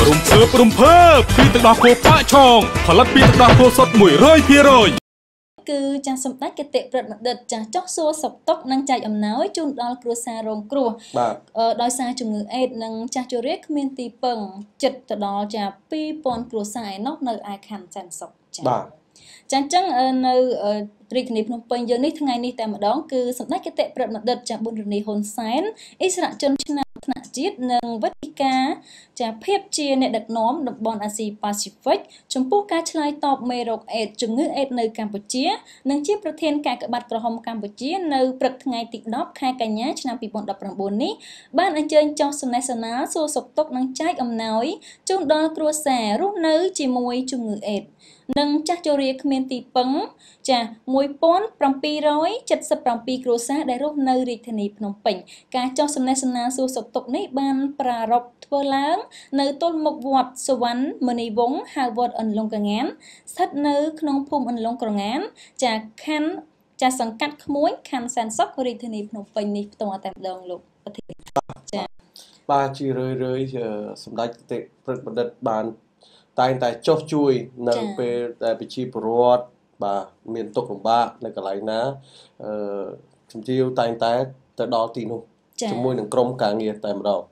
ព្រំភើបពីទឹកដោះគោប៉ាក់ឆងផលិតពីទឹកដោះគោសុទ្ធ 100% គឺចាស់សម្ដេចគតិប្រិទ្ធបណ្ឌិតចាស់ចោះសួរសុខទុក្ខនិងចែកអំណោយជូនដល់គ្រួសាររងគ្រោះដោយសារជំងឺអេដនិងចាស់ជរាគ្មានទីពឹងចិត្តទៅដល់ចាស់ 2000 គ្រួសារឯណោះនៅឯខណ្ឌសែនសុខចា៎ចាអញ្ចឹងនៅរាជធានីភ្នំពេញយើងនេះថ្ងៃនេះតែម្ដងគឺសម្ដេចគតិប្រិទ្ធបណ្ឌិតចាស់ប៊ុនរនីហ៊ុនសែនអិសរាជជនឆ្នាំថ្នាក់ជាតិនិងវេទិកាចាភាពជាអ្នកដឹកនាំតំបន់អាស៊ីប៉ាស៊ីហ្វិកចំពោះការឆ្លើយតបមេរោគអេដជំងឺអេដនៅកម្ពុជានិងជាប្រធានការក្បាត់ក្រហមកម្ពុជានៅព្រឹកថ្ងៃទី10ខែកញ្ញាឆ្នាំ2019នេះបានអញ្ជើញចុះសំណេះសំណាលសួរសុខទុក្ខនិងចែកអំណោយជូនដល់គ្រួសាររស់នៅជាមួយជំងឺអេដនិងចាស់ជរាគ្មានទីពឹងចា1777គ្រួសារដែលរស់នៅរាជធានីភ្នំពេញការចុះសំណេះសំណាលសួរសុខទុក្ខនេះបានប្រារព្ធធ្វើឡើងនៅទល់មុខវត្តសវណ្ណមនីវង្សហៅវត្តអន្លង់កងានស្ថិតនៅក្នុងភូមិអន្លង់ក្រងានចាខណ្ឌចាសង្កាត់ក្មួយខណ្ឌសែនសុខរាជធានីភ្នំពេញនេះផ្ទាល់តែម្ដងលោកប្រធានចាបាទជារឿយសម្ដេចគតិប្រិទ្ធបណ្ឌិតបានតែងតែចុះជួយនៅពេលដែលប្រជាពលរដ្ឋបាទមានទុក្ខលំបាកនៅកន្លែងណាជំទាវតែងតែទៅដល់ទីនោះជាមួយនឹងក្រុមការងារតែម្ដង